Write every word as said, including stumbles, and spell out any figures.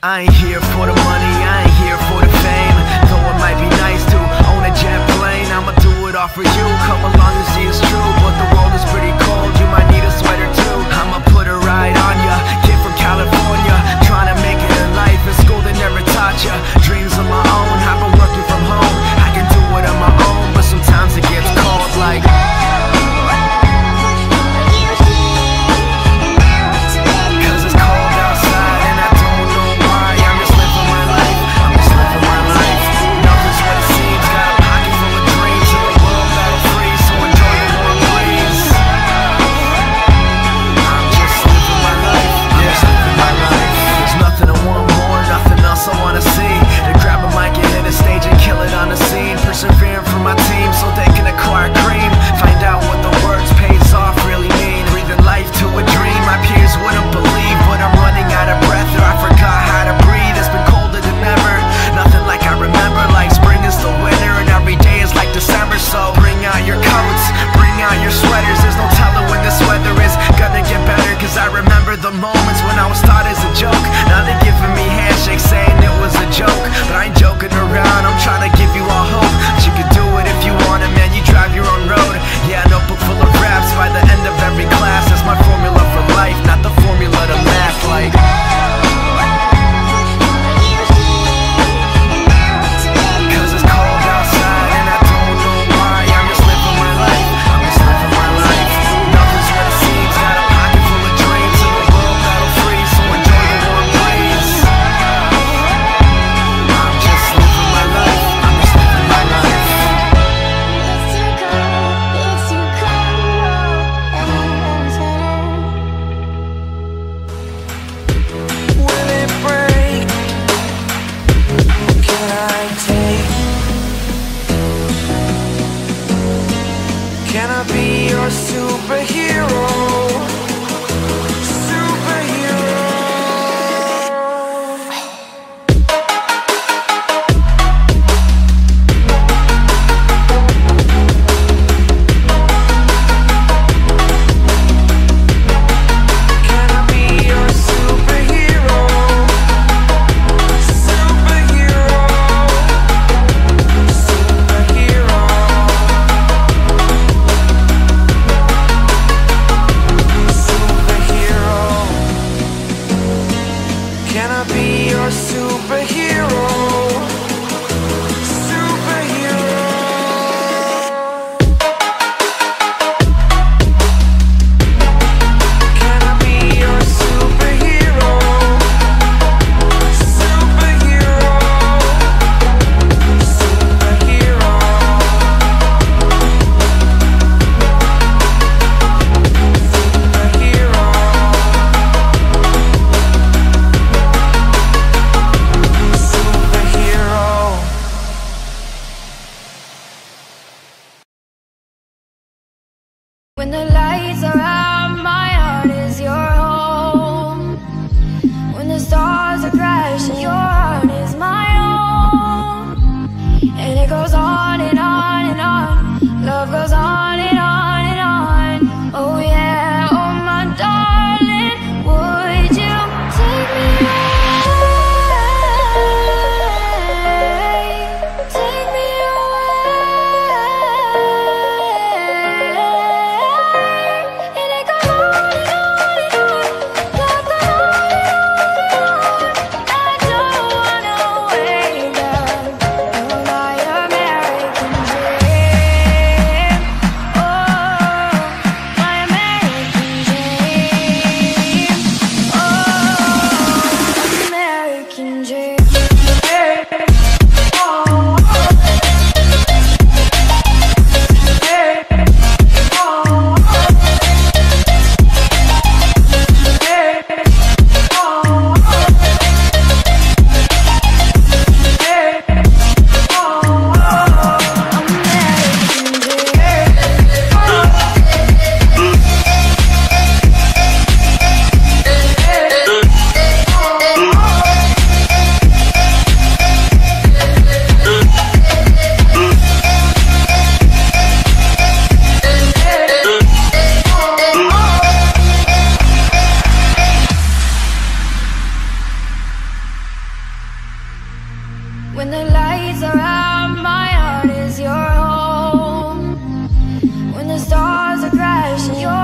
I ain't here for the money, I ain't here for the fame. Though it might be nice to own a jet plane, I'ma do it all for you, come along and see it's true. But the world is pretty cold, you might need a sweater too. I'ma put a ride on ya, kid from California, trying to make it in life. In school they never taught ya, dreams of my own, I've been working from home. I can do it on my own, but sometimes it gets cold like persevering for my team so they can acquire cream. Find out what the words pays off really mean. Breathing life to a dream my peers wouldn't believe, but I'm running out of breath or I forgot how to breathe. It's been colder than ever, nothing like I remember. Like spring is the winter and every day is like December. So bring out your coats, bring out your sweaters. There's no telling when this weather is gonna get better. Cause I remember the moments when I was thought as a joke. Now they're giving me handshakes saying it was a joke. But I ain't joking around, I'm trying to give you all hope. You can do it if you want it, man, you drive your own road. Yeah, a notebook full of raps by the end of every class. That's my formula for life, not the formula to math. Like cause it's cold outside and I don't know why. I'm just living my life, I'm just living my life. Nothing's what it seems, got a pocket full of dreams in a world that'll freeze, so enjoy the warm breeze. I'm just living my life, I'm just living my life. Can I be your superhero? Superhero. Can I be your superhero? Superhero. Superhero. Can I be your superhero? Superhero. Can I be your superhero? Superhero. Superhero. Superhero. When the lights are out, my heart is your home. When the stars are crashing, your heart is my own. And it goes on and on and on. Love goes on and on and on. Oh yeah, oh my darling, would you take me away? Take me away. crashing, your